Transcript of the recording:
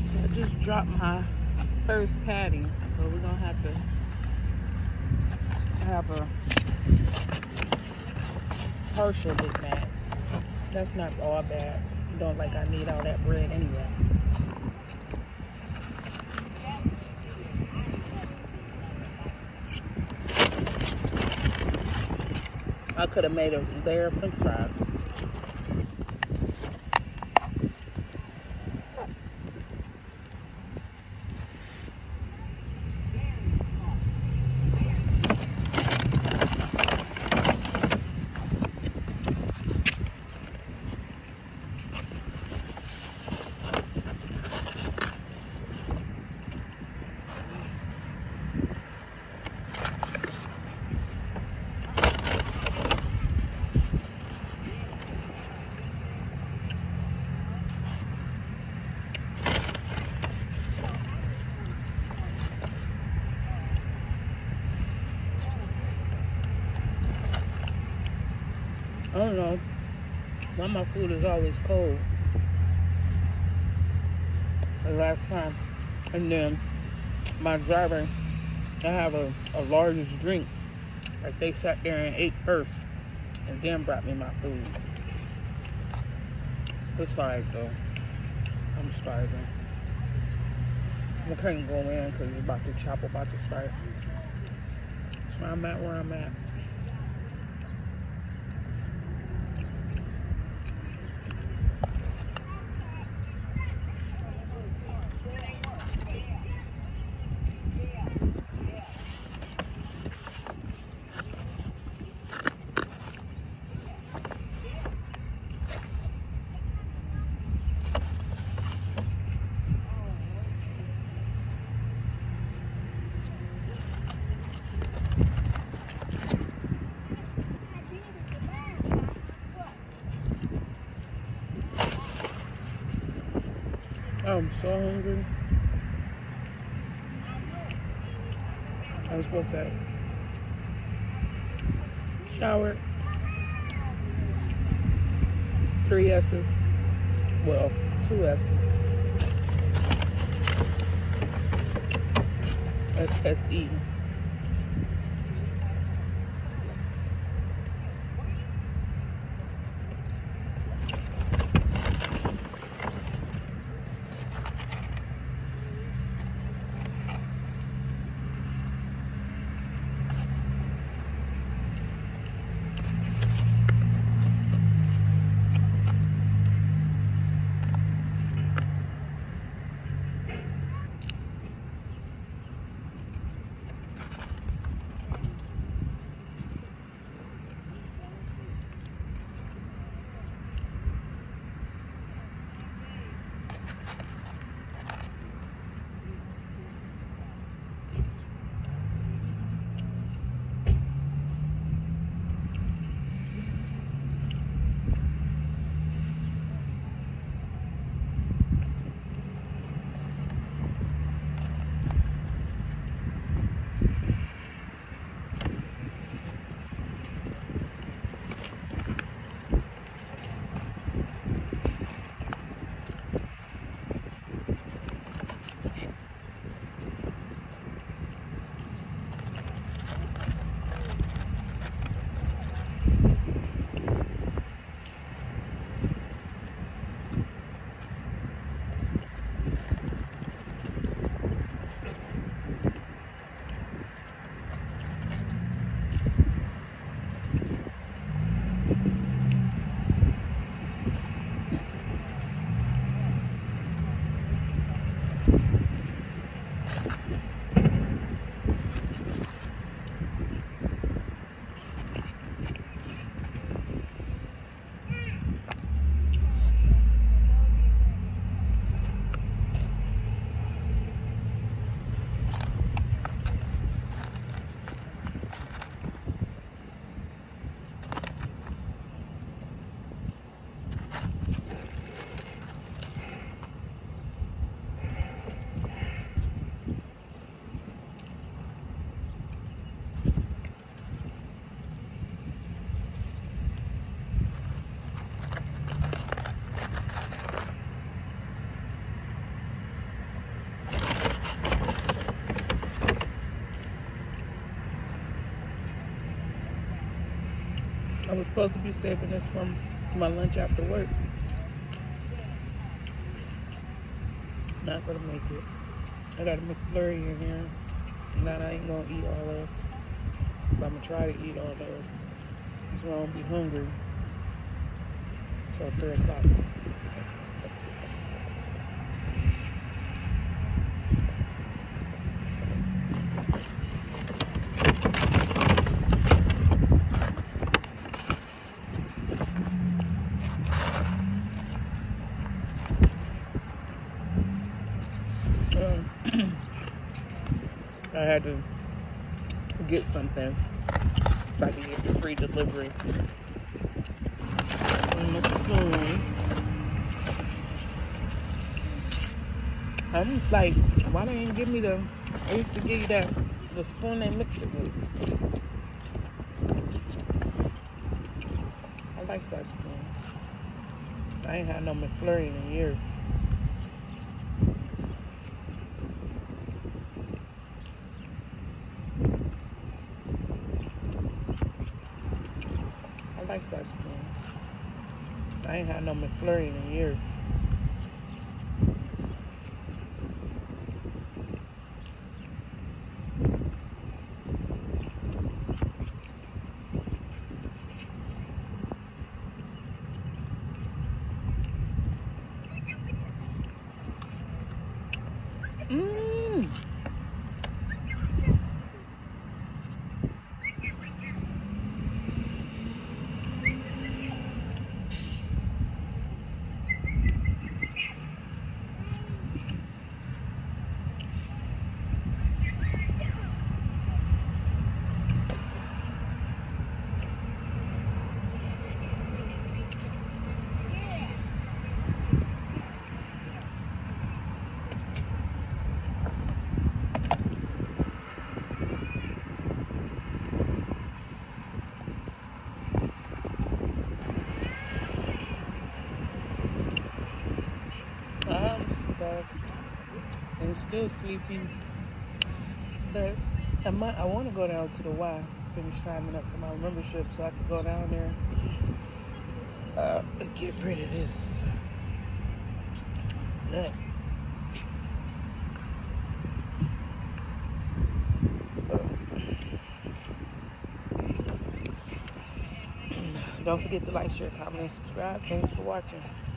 So I just dropped my first patty, so we're gonna have to have a partial Big Mac. That's not all bad. Don't like I need all that bread anyway. I could have made a layer of French fries. I don't know why my food is always cold. The last time, and then my driver, I have a large drink. Like they sat there and ate first, and then brought me my food. It's alright though. I'm starving. I can't go in because it's about to chop about to start. So I'm at where I'm at. I'm so hungry. I was woke up, showered, 3 S's, well, 2 S's, SSE. supposed to be saving this from my lunch after work. Not gonna make it. I got a McFlurry in here. Now I ain't gonna eat all of. But I'm gonna try to eat all of. So I won't be hungry till 3 o'clock. I had to get something if I could get the free delivery. And the spoon. I'm like, why they didn't give me the? I used to give you the spoon they mix it with. I like that spoon. I ain't had no McFlurry in years. I like that spoon. I ain't had no McFlurry in years. I'm stuffed and still sleepy, but I want to go down to the Y, finish signing up for my membership so I can go down there and get rid of this nut. Don't forget to like, share, comment, and subscribe. Thanks for watching.